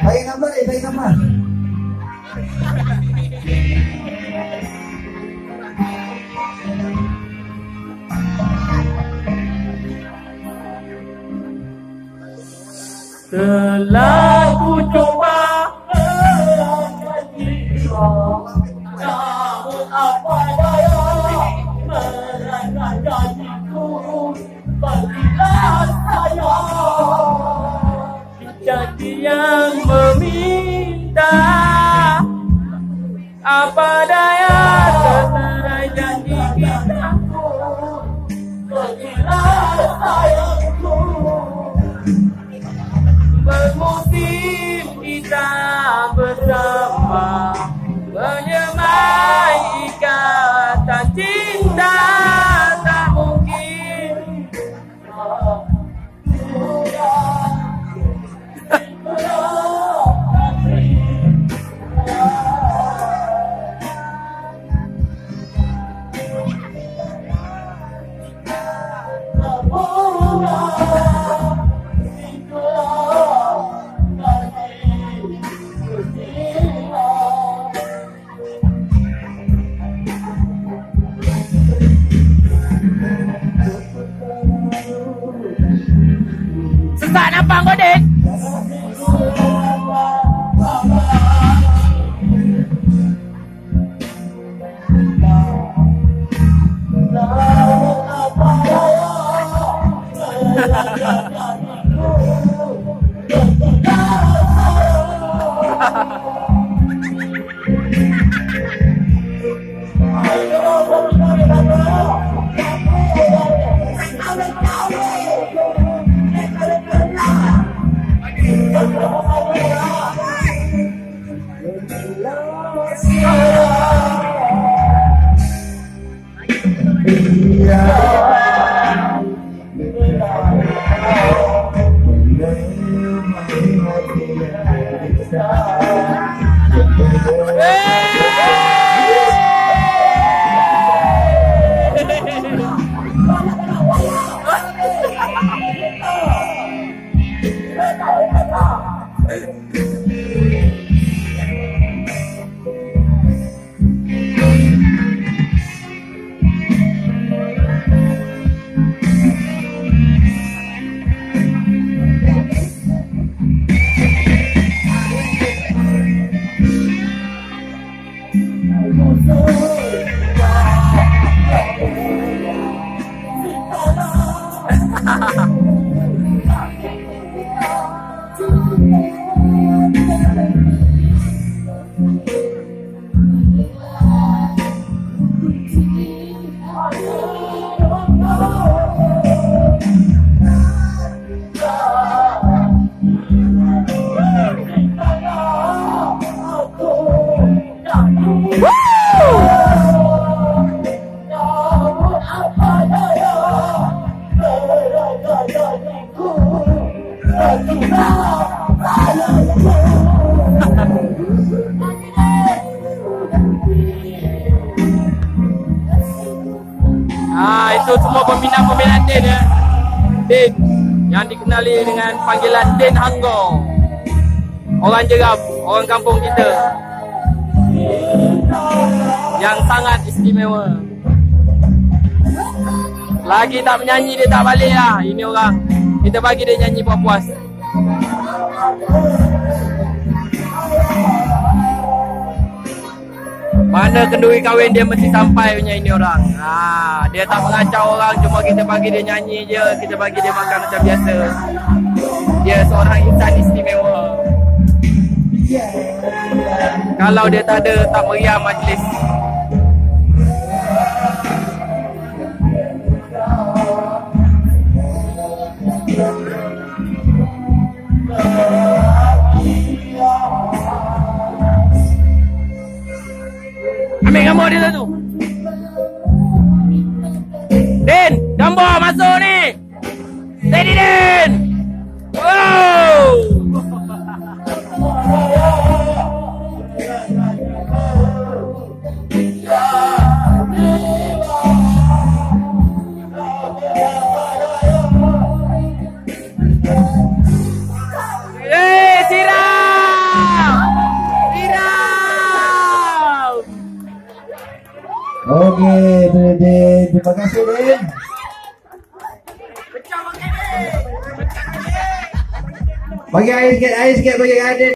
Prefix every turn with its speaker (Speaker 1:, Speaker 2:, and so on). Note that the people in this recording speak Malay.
Speaker 1: Bagi gambar deh, bagi gambar.
Speaker 2: Telah ku coba namun apa daya merana janjiku pergilah saya. Janji yang meminta apa daya terlerai janji kita. Pergilah sayangku. Bermusim kita bersama menyemai ikatan cinta tak mungkin. Susah nampak kau, Dek? Itu semua pembinaan Den ya. Den yang dikenali dengan panggilan Den Hanggo. Orang Jeram, orang kampung kita yang sangat istimewa. Lagi tak menyanyi dia tak balik lah. Ini orang, kita bagi dia nyanyi puas-puas. Mana kenduri kahwin dia mesti sampai punya ini orang. Dia tak mengacau orang, cuma kita bagi dia nyanyi je, kita bagi dia makan macam biasa. Dia seorang insan istimewa. Kalau dia tak ada, tak meriah majlis. Ambil gambar dia satu. Den, gambar masuk ni. Steady Den. Wow. Sirap.
Speaker 1: Okey, tu Din. Terima kasih Din. Bagi air sikit bagi Din.